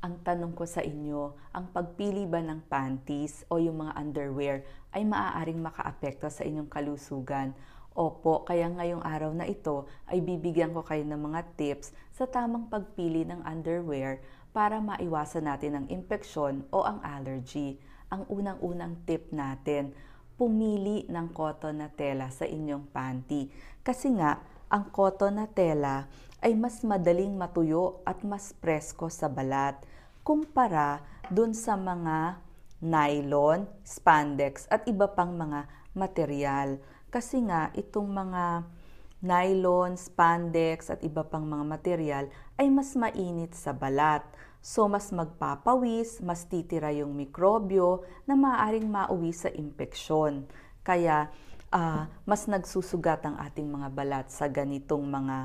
Ang tanong ko sa inyo, ang pagpili ba ng panties o yung mga underwear ay maaaring makaapekto sa inyong kalusugan? Opo, kaya ngayong araw na ito ay bibigyan ko kayo ng mga tips sa tamang pagpili ng underwear para maiwasan natin ang impeksyon o ang allergy. Ang unang-unang tip natin, pumili ng cotton na tela sa inyong panty. Kasi nga, ang cotton na tela ay mas madaling matuyo at mas presko sa balat kumpara dun sa mga nylon, spandex at iba pang mga material. Kasi nga itong mga nylon, spandex at iba pang mga material ay mas mainit sa balat. So mas magpapawis, mas titira yung mikrobyo na maaaring mauwi sa impeksyon. Kaya mas nagsusugat ang ating mga balat sa ganitong mga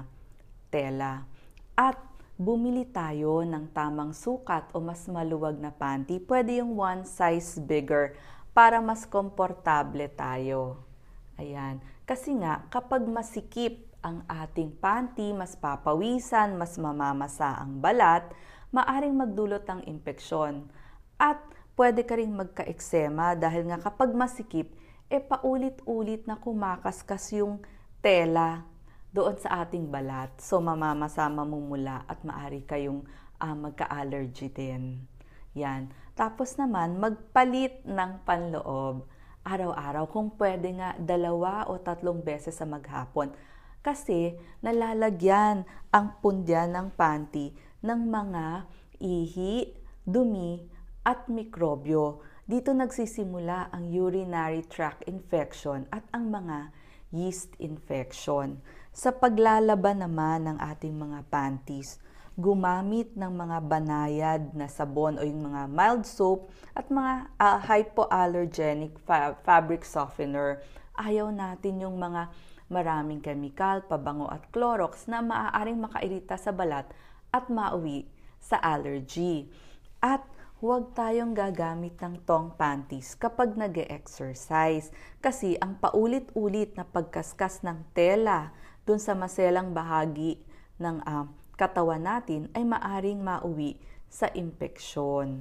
tela. At bumili tayo ng tamang sukat o mas maluwag na panty. Pwede yung one size bigger para mas komportable tayo. Ayan. Kasi nga, kapag masikip ang ating panty, mas papawisan, mas mamamasa ang balat, maaring magdulot ng impeksyon. At pwede ka rin magka-eksema dahil nga kapag masikip, paulit-ulit na kumakaskas yung tela doon sa ating balat. So, mamamasa, mamumula at maaari kayong magka-allergy din. Yan. Tapos naman, magpalit ng panloob. Araw-araw, kung pwede nga 2 o 3 beses sa maghapon. Kasi nalalagyan ang pundyan ng panty ng mga ihi, dumi at mikrobyo. Dito nagsisimula ang urinary tract infection at ang mga yeast infection. Sa paglalaban naman ng ating mga panties, gumamit ng mga banayad na sabon o yung mga mild soap at mga hypoallergenic fabric softener. Ayaw natin yung mga maraming chemical, pabango at Clorox na maaaring makairita sa balat at mauwi sa allergy. At huwag tayong gagamit ng thong panties kapag nag-e-exercise kasi ang paulit-ulit na pagkaskas ng tela dun sa maselang bahagi ng katawan natin ay maaring mauwi sa impeksyon.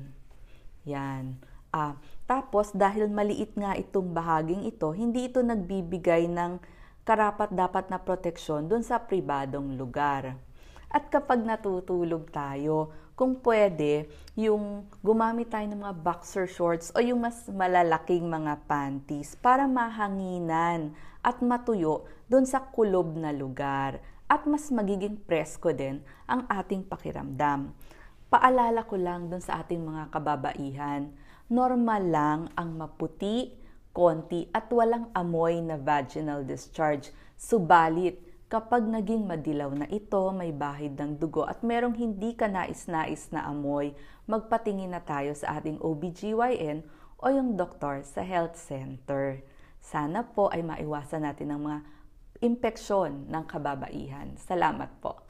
Yan. Tapos dahil maliit nga itong bahaging ito, hindi ito nagbibigay ng karapat-dapat na proteksyon dun sa pribadong lugar. At kapag natutulog tayo, kung pwede, yung gumamit tayo ng mga boxer shorts o yung mas malalaking mga panties para mahanginan at matuyo doon sa kulob na lugar at mas magiging presko din ang ating pakiramdam. Paalala ko lang doon sa ating mga kababaihan, normal lang ang maputi, konti at walang amoy na vaginal discharge. Subalit, kapag naging madilaw na ito, may bahid ng dugo at merong hindi ka nais-nais na amoy, magpatingin na tayo sa ating OBGYN o yung doktor sa health center. Sana po ay maiwasan natin ang mga impeksyon ng kababaihan. Salamat po.